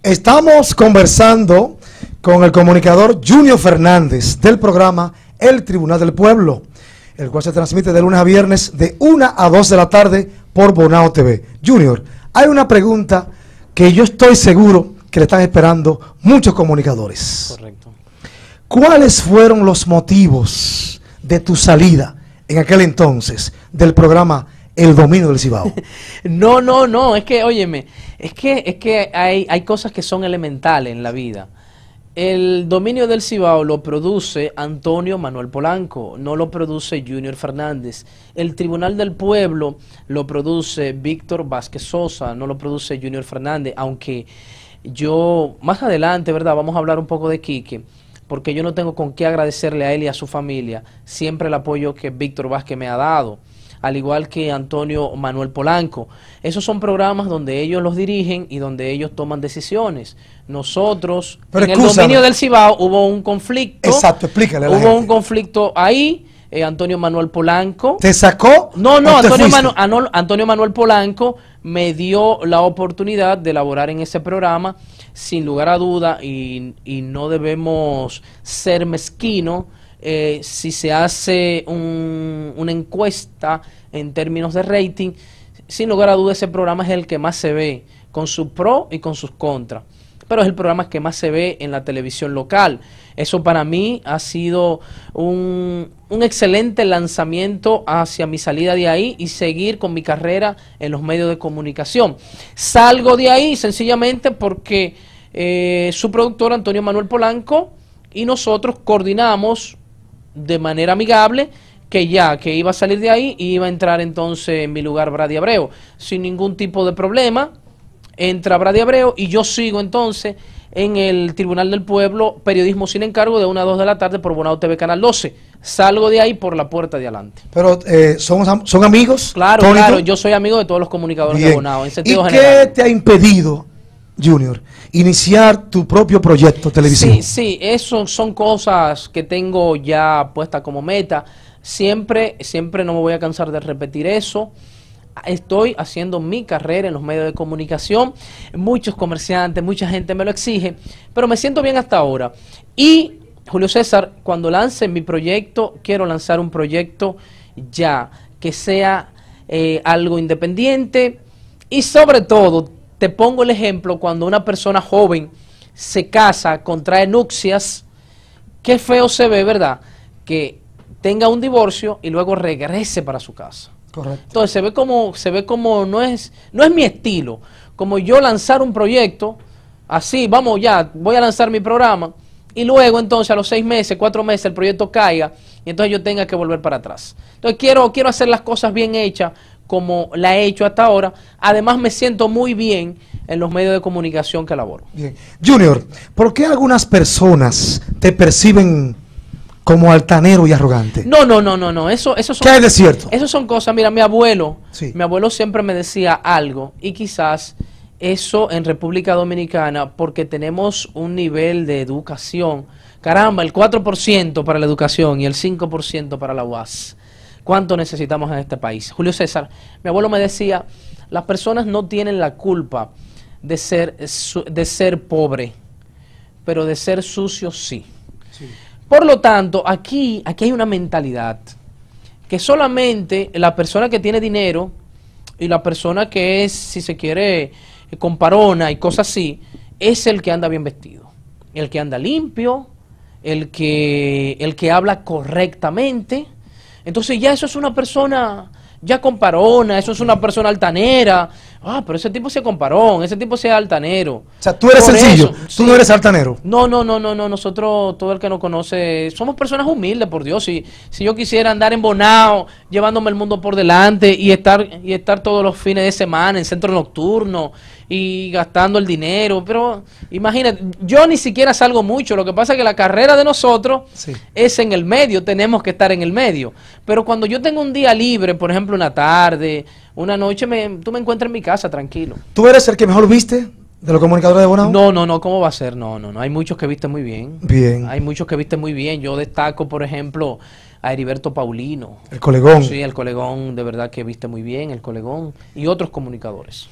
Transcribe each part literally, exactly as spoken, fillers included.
Estamos conversando con el comunicador Junior Fernández del programa El Tribunal del Pueblo, el cual se transmite de lunes a viernes de una a dos de la tarde por Bonao T V. Junior, hay una pregunta que yo estoy seguro que le están esperando muchos comunicadores. Correcto. ¿Cuáles fueron los motivos de tu salida en aquel entonces del programa El Dominio del Cibao? No, no, no, es que, óyeme, es que, es que hay, hay cosas que son elementales en la vida. El Dominio del Cibao lo produce Antonio Manuel Polanco, no lo produce Junior Fernández. El Tribunal del Pueblo lo produce Víctor Vázquez Sosa, no lo produce Junior Fernández, aunque yo, más adelante, ¿verdad? Vamos a hablar un poco de Quique, porque yo no tengo con qué agradecerle a él y a su familia siempre el apoyo que Víctor Vázquez me ha dado, al igual que Antonio Manuel Polanco. Esos son programas donde ellos los dirigen y donde ellos toman decisiones. Nosotros, Pero en escúchame. el Dominio del Cibao hubo un conflicto. Exacto, explícale a la Hubo gente. un conflicto ahí, eh, Antonio Manuel Polanco. ¿Te sacó? No, no, Antonio, Manu Manu Antonio Manuel Polanco me dio la oportunidad de elaborar en ese programa, sin lugar a duda, y, y no debemos ser mezquinos. Eh, si se hace un, una encuesta en términos de rating, sin lugar a dudas ese programa es el que más se ve, con sus pros y con sus contras, pero es el programa que más se ve en la televisión local. Eso para mí ha sido un, un excelente lanzamiento hacia mi salida de ahí y seguir con mi carrera en los medios de comunicación. Salgo de ahí sencillamente porque eh, su productor Antonio Manuel Polanco y nosotros coordinamos de manera amigable que ya, que iba a salir de ahí y iba a entrar entonces en mi lugar Brady Abreu, sin ningún tipo de problema. Entra Brady Abreu y yo sigo entonces en el Tribunal del Pueblo, periodismo sin encargo, de una a dos de la tarde por Bonao T V Canal doce. Salgo de ahí por la puerta de adelante. Pero, eh, ¿son, ¿son amigos? Claro, Tónico? claro, yo soy amigo de todos los comunicadores Bien. de Bonao, en sentido ¿Y general. qué te ha impedido, Junior, iniciar tu propio proyecto televisivo? Sí, sí, eso son cosas que tengo ya puestas como meta. Siempre, siempre no me voy a cansar de repetir eso. Estoy haciendo mi carrera en los medios de comunicación. Muchos comerciantes, mucha gente me lo exige, pero me siento bien hasta ahora. Y, Julio César, cuando lance mi proyecto, quiero lanzar un proyecto ya que sea eh, algo independiente y sobre todo, te pongo el ejemplo, cuando una persona joven se casa, contrae nupcias, qué feo se ve, ¿verdad? Que tenga un divorcio y luego regrese para su casa. Correcto. Entonces se ve como, se ve como no es, no es mi estilo, como yo lanzar un proyecto, así, vamos ya, voy a lanzar mi programa, y luego entonces a los seis meses, cuatro meses el proyecto caiga, y entonces yo tenga que volver para atrás. Entonces quiero, quiero hacer las cosas bien hechas, como la he hecho hasta ahora. Además me siento muy bien en los medios de comunicación que laboro. Bien. Junior, ¿por qué algunas personas te perciben como altanero y arrogante? No, no, no, no, no. Eso, eso son, ¿Qué hay de cierto? Eso son cosas, mira, mi abuelo, Sí. mi abuelo siempre me decía algo, y quizás eso en República Dominicana, porque tenemos un nivel de educación, caramba, el cuatro por ciento para la educación y el cinco por ciento para la U A S. ¿Cuánto necesitamos en este país? Julio César, mi abuelo me decía, las personas no tienen la culpa de ser, de ser pobre, pero de ser sucio sí. Sí. Por lo tanto, aquí, aquí hay una mentalidad que solamente la persona que tiene dinero y la persona que es, si se quiere, comparona y cosas así, es el que anda bien vestido, el que anda limpio, el que, el que habla correctamente. Entonces ya eso es una persona ya comparona, eso es una persona altanera. Ah, pero ese tipo sí es comparón, ese tipo sí es altanero. O sea, tú eres Por sencillo, eso, tú sí. no eres altanero. No, no, no, no, no, nosotros, todo el que nos conoce, somos personas humildes, por Dios. Si, si yo quisiera andar en Bonao, llevándome el mundo por delante y estar, y estar todos los fines de semana en centro nocturno y gastando el dinero, pero imagínate, yo ni siquiera salgo mucho, lo que pasa es que la carrera de nosotros sí. es en el medio, tenemos que estar en el medio, pero cuando yo tengo un día libre, por ejemplo una tarde, una noche, me, tú me encuentras en mi casa tranquilo. ¿Tú eres el que mejor viste de los comunicadores de Bonao? No, no, no, ¿cómo va a ser? No, no, no, hay muchos que visten muy bien. Bien. Hay muchos que visten muy bien, yo destaco, por ejemplo, a Heriberto Paulino. El colegón. Sí, el colegón, de verdad que viste muy bien, el colegón, y otros comunicadores.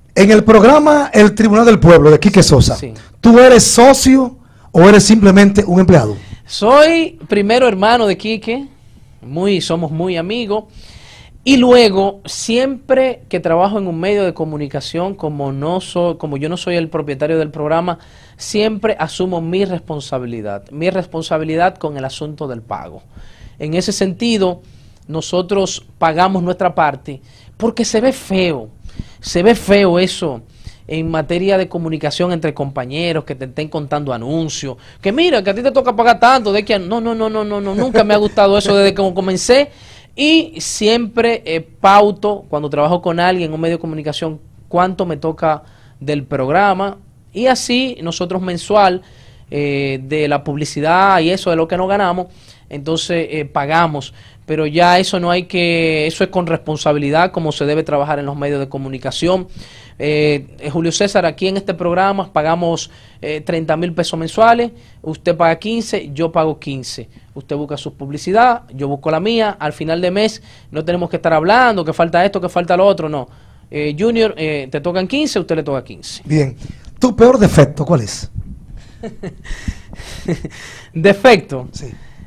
En el programa El Tribunal del Pueblo de Quique Sosa, Sí. ¿tú eres socio o eres simplemente un empleado? Soy primero hermano de Quique, muy, somos muy amigos, y luego siempre que trabajo en un medio de comunicación, como no soy, como yo no soy el propietario del programa, siempre asumo mi responsabilidad, mi responsabilidad con el asunto del pago. En ese sentido, nosotros pagamos nuestra parte porque se ve feo, se ve feo eso en materia de comunicación entre compañeros, que te estén contando anuncios, que mira, que a ti te toca pagar tanto, de que no, no, no, no, no, no, nunca me ha gustado eso desde que comencé, y siempre eh, pauto cuando trabajo con alguien en un medio de comunicación cuánto me toca del programa, y así nosotros mensual eh, de la publicidad y eso de lo que nos ganamos, entonces eh, pagamos. Pero ya eso no hay que, eso es con responsabilidad, como se debe trabajar en los medios de comunicación. Eh, eh, Julio César, aquí en este programa pagamos eh, treinta mil pesos mensuales, usted paga quince, yo pago quince. Usted busca su publicidad, yo busco la mía, al final de mes no tenemos que estar hablando que falta esto, que falta lo otro, no. Eh, Junior, eh, te tocan quince, usted le toca quince. Bien. ¿Tu peor defecto cuál es? Defecto. Sí.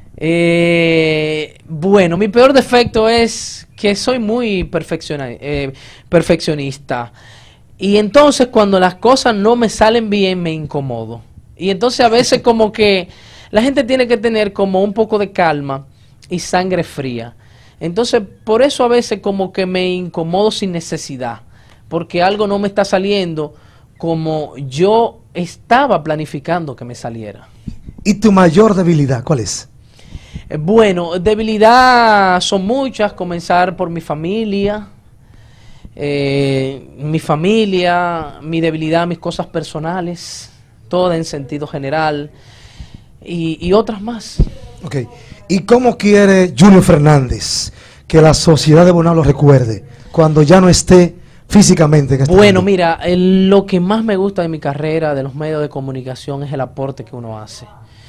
Eh, bueno, mi peor defecto es que soy muy perfecciona- eh, perfeccionista. Y entonces cuando las cosas no me salen bien me incomodo. Y entonces a veces como que la gente tiene que tener como un poco de calma y sangre fría. Entonces por eso a veces como que me incomodo sin necesidad. Porque algo no me está saliendo como yo estaba planificando que me saliera. ¿Y tu mayor debilidad cuál es? Bueno, debilidad son muchas, comenzar por mi familia, eh, mi familia, mi debilidad, mis cosas personales, todo en sentido general, y, y otras más. Ok. ¿Y cómo quiere Junior Fernández que la sociedad de Bonao lo recuerde cuando ya no esté físicamente en este Bueno, mundo? mira, el- lo que más me gusta de mi carrera, de los medios de comunicación, es el aporte que uno hace.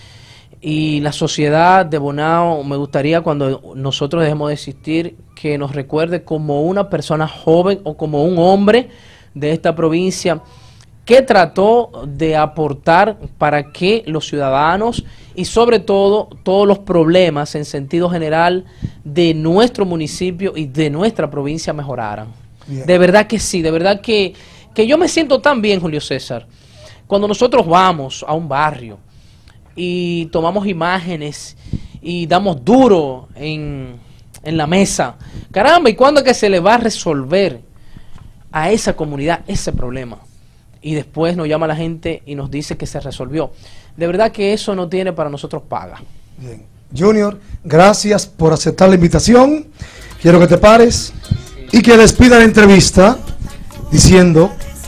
Y la sociedad de Bonao, me gustaría cuando nosotros dejemos de existir, que nos recuerde como una persona joven o como un hombre de esta provincia que trató de aportar para que los ciudadanos y sobre todo todos los problemas en sentido general de nuestro municipio y de nuestra provincia mejoraran. Bien. De verdad que sí, de verdad que, que yo me siento tan bien, Julio César, cuando nosotros vamos a un barrio y tomamos imágenes y damos duro en, en la mesa. Caramba, ¿y cuándo es que se le va a resolver a esa comunidad ese problema? Y después nos llama la gente y nos dice que se resolvió. De verdad que eso no tiene para nosotros paga. Bien. Junior, gracias por aceptar la invitación. Quiero que te pares y que despida la entrevista diciendo: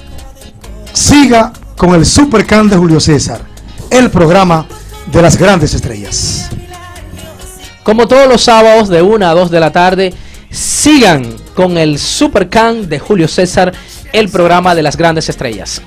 siga con el Supercan de Julio César, el programa de las grandes estrellas. Como todos los sábados de una a dos de la tarde, sigan con el Supercan de Julio César, el programa de las grandes estrellas.